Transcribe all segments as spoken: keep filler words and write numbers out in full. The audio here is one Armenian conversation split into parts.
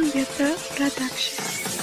Theater Production.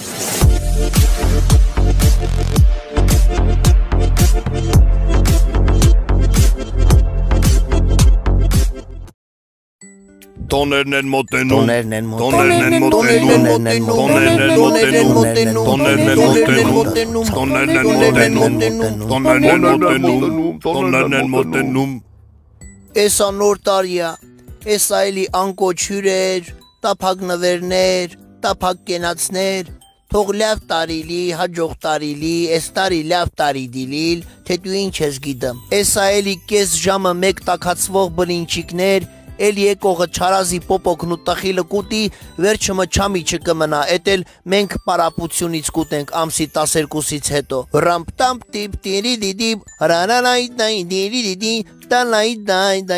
Տոներն են մոտենում, Տոներն են տոներն են մոտենում, տոներն են մոտենում, տոներն են մոտենում, տոներն են մոտենում, տոներն են մոտենում, տոներն են մոտենում։ Էսա նոր տարիա, էսա էլի անկոչ հյուրեր, տափակ նվերներ, տափակ կենացներ, թող լավ տարիլի, հաջող տարիլի, էս տարի լավ տարի դիլիլ, թե դու ինչ ես գիտեմ։ Էսա էլի կես ժամը մեկ տակացվող բլինչիկներ, Էլ եկողը չարազի պոպոքն ու տխիլը կուտի, վերջը մչամի չկմնա, էտ էլ մենք պարապությունից կուտենք ամսի տասներկուսից հետո։ Ռամպտամպ տիպ տիրի դիդիպ, հրանանայ դայ դիրի դիդի, տալայ դայ դայ։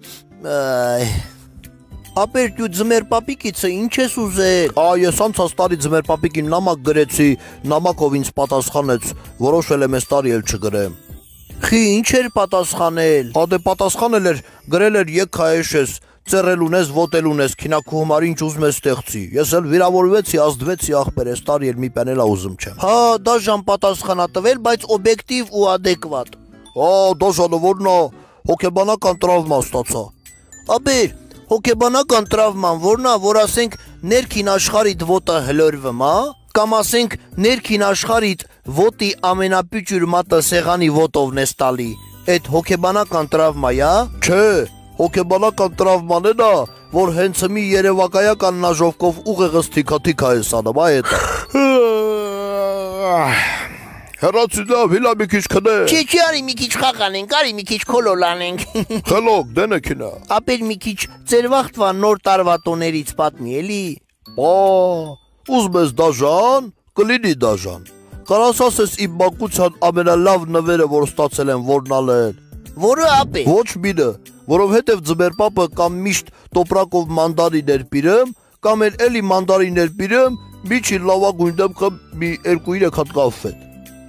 Ապեր դու ձմեր պապիկիցը ինչ ես ուզել։ Ա, ես անցած տարի ձմեր պապիկին նամակ գրեցի, նամակով ինձ պատասխանեց, որոշել եմ ես տարի էլ չգրեմ։ Խի ինչ էր պատասխանել։ Ադե պատասխանել էր, գրել էր եքայեշ ես, ծերել ունես, ոտել ունես, քինակու համար ինչ ուզում ես ստեղծի։ Ես էլ վիրավորվեցի, ազդվեցի ախպեր, ես տարի էլ մի պեն էլ ուզում չեմ։ Հա, դաժան պատասխան ա տվել, բայց օբյեկտիվ ու ադեկվատ։ Ա, դաժանը որն ա, հոգեբանական տրավմա ստացա։ Աբեր, հոգեբանական տրավման որն ա, որ ասենք ներքին աշխարհիդ ոտը հլորվում ա, կամ ասենք ներքին աշխարհիդ ոտի ամենապյուճուր մատը սեղանի ոտովն ես տալի, այդ հոգեբանական տրավմա ա, չէ, հոգեբանական տրավման են ա, որ հենց մի երևակայական նաժովկով ուղեղս թիքա-թիքա ես անում, այ էտ ա։ Հեռացիդա, հիլա մի քիչ քնե։ Չէ, չի արի մի քիչ խաղանենք, արի մի քիչ քոլոլ անենք։ Խելոք, դենը քինա։ Ապեր մի քիչ ծեր վաղտվա նոր տարվա տոներից պատմի էլի։ Ա, ուզում ես դաժան, կլինի դաժան։ Կարաս ասես իմ բակության ամենալավ նվերը, որ ստացել են որնալ են։ Որը ապե։ Ոչ մինը, որովհետև ձմեր պապը կամ միշտ տոպրակով մանդարիներ պիրեմ, կամ էլ էլի մանդարիներ պիրեմ, միջի լավագույն դեմքը մի երկու երեք հատ կաֆետ։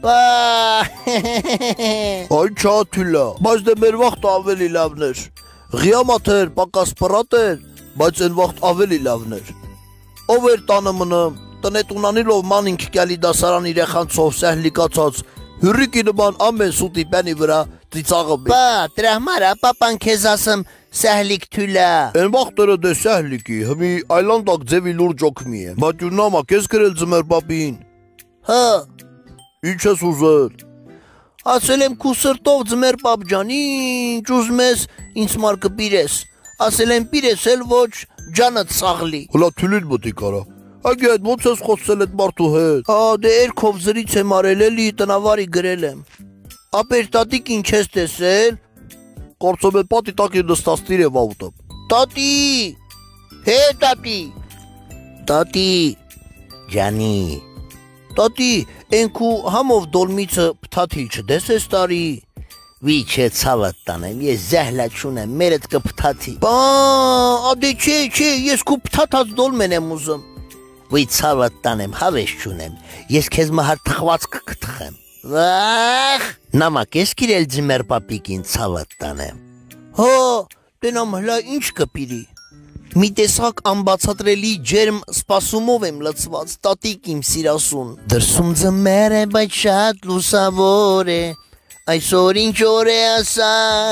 Այ չա թույլա, բայց դե մեր վաղտ ավելի լավներ։ Ղիամաթեր, պակաս պրատեր, բայց են վաղտ ավելի լավներ։ Ով էր տանը մնամ, տնետունանիլով մանինք կյալի դասարան իրեխանցով սահլիկացած, հյուրիկի նման ամեն սուտի պենի վրա ծիծաղը բի։ Բա, տրահմարա, պապան քեզ ասեմ սահլիկ թույլա։ Են վաղտերը դե սահլիկի, հմի այլանդակ ձևի լուրջ օքմի է, բայց ու նամա կեզ գրել ձմեր պապին։ Հա, ինչ ես ուզել։ Ասել եմ քու սրտով ձմեր պապ ջան, ինչ ուզում ես ինձ մար կպիրես, ասել եմ պիրես էլ ոչ ջանդ սաղլի։ Հլա թույլին մտի կարա։ Ագի այդ ոնց ես խոսել այդ մարդու հետ։ Ա, դե երկով զրից եմ արել էլի, տնավարի գրել եմ։ Ապեր տատիկ ինչ ես տեսել։ Կարծում եմ պատի տակի նստած տիրև ավտը։ Տատի, հե տատի։ Տատի, ջանի։ Տատի, ենքու համով դոլմիցը պթաթիլ չդես ես տարի։ Վի չէ ցավդ տանեմ, ես զահլա չունեմ, մերդ կպթաթի։ Բա, ադե չէ, չէ, ես քու պթաթած դոլմեն եմ ուզում։ Վի ցավդ տանեմ, հավես չունեմ, ես քեզ մահար թխված կկթխեմ։ Վախ, նամակ ես կիրել ձմեր պապիկին ցավդ տանեմ։ Հո, տենամ հլա ինչ կպիրի։ Մի տեսակ անբացատրելի ջերմ սպասումով եմ լծված, տատիկ իմ սիրասուն։ Դրսում ձմեր է, բայց շատ լուսավոր է։ Այսօր ինչ օր է ասա,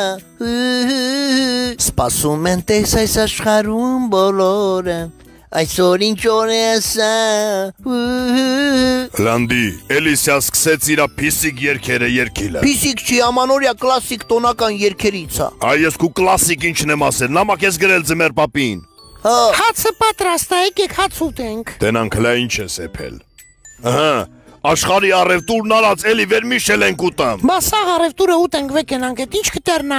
սպասում են տես այս աշխարհում բոլորը, այսօր ինչ օր է ասա։ Լանդի, Էլիսիա սկսեց իրա փիսիկ երգերը երգիլը։ Փիսիկ չի, ամանորյա կլասիկ տոնական երգերից ա։ Այ ես քու կլասիկ ինչն եմ ասել, նամակ ես գրել ձմեր պապին։ Հա։ Հացը պատրաստ է, եկեք հաց ուտենք։ Տենանք հլա ինչ ես էփել։ Ահա, աշխարհի առևտուրն արած էլի վերմիշել ենք ուտամ։ Բա սաղ առևտուրը ուտենք վեկենանք, էդ ինչ կտերնա։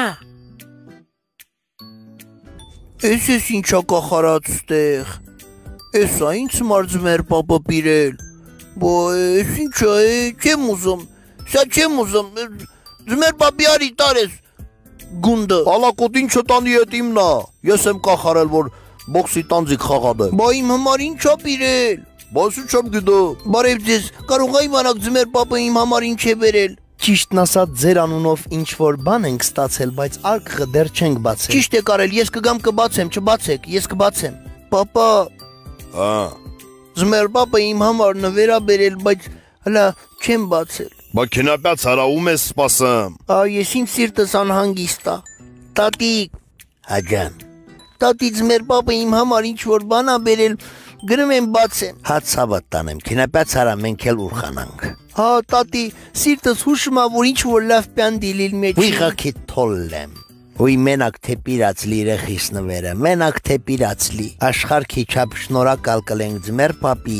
Էս ես ինչա կախարած ստեղ։ Էսա ինչ մար ձմեր պապը պիրել։ Բա էս ինչա է, չեմ ուզում, սա չեմ ուզում, ձմեր պապի արի տարես գունդը։ Ալակոտ ինչը տանի էտ իմնա, ես եմ կախարել, որ բոքսի տանձիկ խաղանեմ։ Բա իմ համար ինչա պիրել։ Բայց ինչ եմ գիտում։ Բարև ձեզ, կարող ա իմանաք ձմեր պապը իմ համար ինչ է բերել։ Ճիշտն ասած ձեր անունով ինչ որ բան ենք ստացել, բայց արկղը դեռ չենք բացել։ Ճիշտ է կարել, ես կգամ կբացեմ, չբացեք, ես կբացեմ։ Պապա, Հա, Ձմեր պապը իմ համար նվեր ա բերել, բայց հլա չեմ բացել։ Բա քնապյաց արա ում ես սպասեմ։ Ա ես իմ սիրտս անհանգիստ ա։ Տատիկ, Հաջան, տատի ձմեր պապը իմ համար ինչ որ բան ա բերել, գրում եմ բացեմ։ հատ սավատ տանեմ, քինապյաց արա մենք էլ ուրխանանք։ Հա, տատի, սիրտս հուշում ա, որ ինչ որ լավ պյան դիլիլ մեջ։ Ուիղակի թոլլեմ։ Ուի մենակ թե պիրացլի երեխիս նվերը, մենակ թե պիրացլի, աշխարհքի չափ շնորհակալ կլենք ձմեր պապի։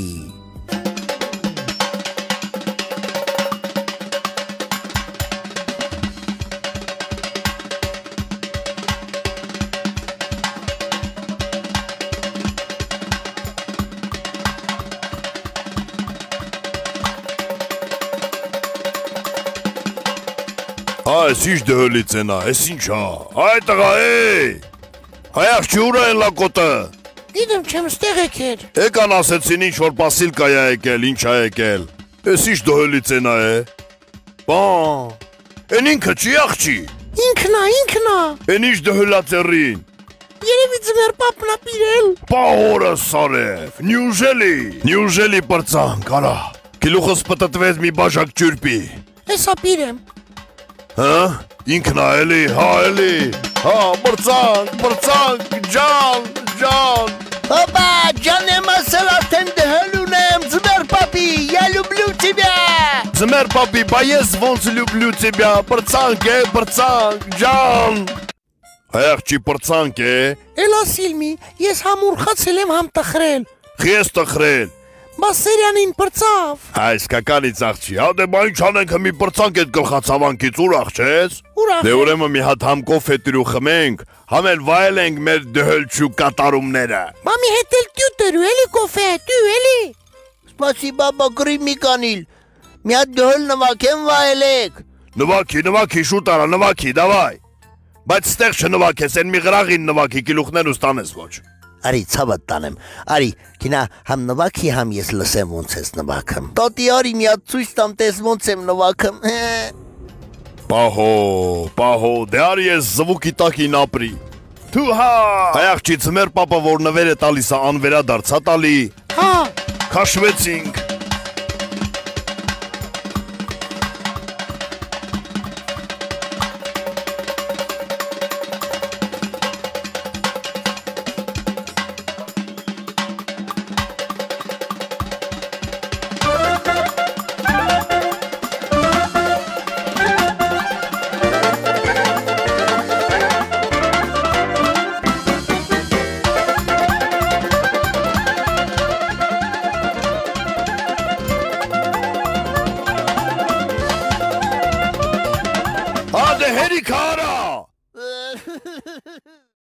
Այս ինչ դհլից են ա, այս ինչ ա, այ տղա, էй, հայախ չի ուրա են լակոտը, Գիտեմ չեմ ստեղ եկեր։ էկան ասեցին ինչ որ պասիլկա ա եկել, ինչ ա եկել, այս ինչ դհլից են ա է, բան, են ինքը չի աղջի, Ինքնա, ինքնա։ են ինչ դհլա ծերին, Երևի ձմեր պապն ա պիրել։ պահորը սարև, նյուժելի, նյուժելի պրծանք, արա, կիլուխս պտտվեց մի բաժակ ճուրպի, Էսա պիրեմ։ հա, ինքն ա էլի, հա էլի, հա, պրծանք, պրծանք, ջան, ջան, Հոպա, ջան եմ ասել արդեն դհել ունեմ, ձմեր պապի, я люблю тебя։ Ձմեր պապի, բա ես ոնց լյուբլю тебя, պրծանք է, պրծանք, ջան, հայախ չի պրծանք է, Էլա սիլմի, ես համ ուրխացել եմ, համ տխրել։ խիես տխրել, Բա սերյանին պրծավ։ այս կականից աղջի, հա դե բա ինչ անենք մի պրծանք էդ գլխացավանքից ուրախ չես, Ուրախ դե եմ։ ուրեմն մի հատ համ կոֆե տիրու խմենք, համ էլ վայելենք մեր դհլչու կատարումները, Մամի հետ էլ տյու տերու, էլի կոֆե, տյու, էլի։ Սպասիբա բակրի մի կանիլ, մի հատ դհել նվակեմ վայելեք։ նվակի, նվակի, շուտ արա, նվակի, դավայ, բայց ստեղ չնվակես, են մի գրաղին նվակի, կիլուխներ ու ստանես ոչ, Արի ցավատ տանեմ, արի, քինա համ նվակի համ ես լսեմ ոնց ես նվակում։ Տատի արի մի հատ ցույց տամ, տես ոնց եմ նվակում։ պահո, պահո, դե արի ես զվուկի տակին ապրի, թու հա, հայախ չի ձմեր պապը որ նվեր է տալիս ա անվերադարձ հա տալի, Հա, քաշվեցինք, հա դե հերիք արա,